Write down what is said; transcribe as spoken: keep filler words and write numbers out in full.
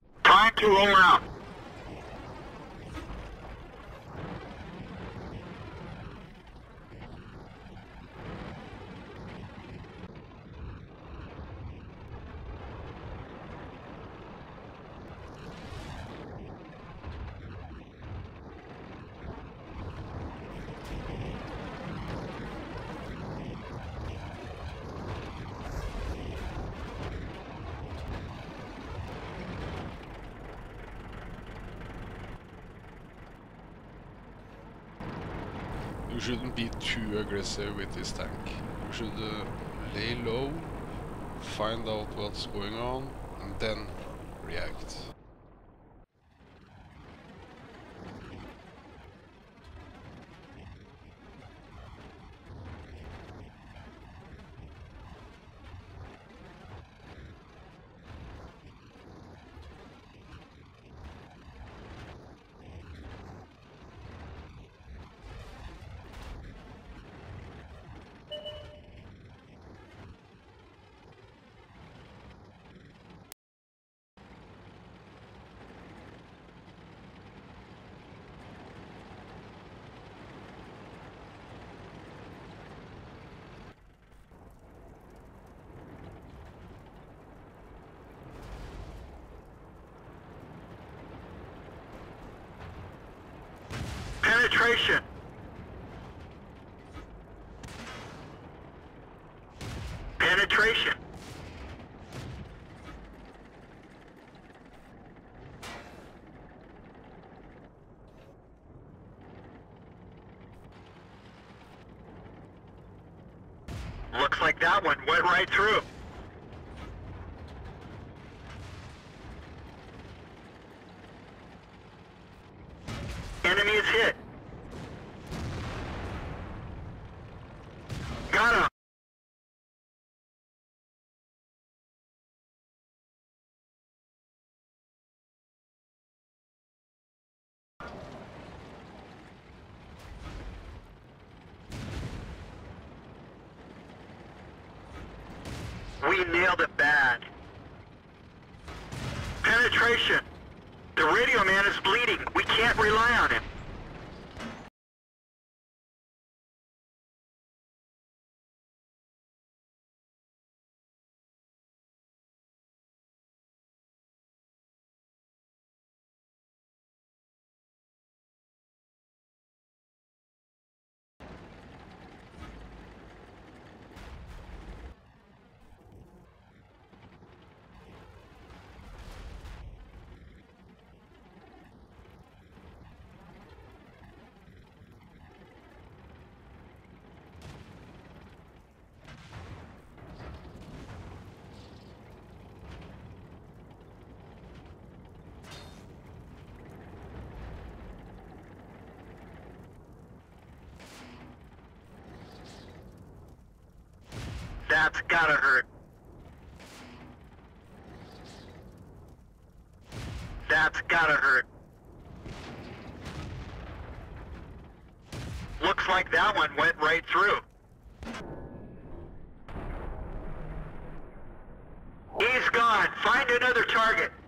Time to roll out. You shouldn't be too aggressive with this tank. You should uh, lay low, find out what's going on, and then react. Penetration. Penetration. Looks like that one went right through. Enemy is hit. Got him. We nailed it bad. Penetration. The radio man is bleeding. We can't rely on him. That's gotta hurt. That's gotta hurt. Looks like that one went right through. He's gone. Find another target.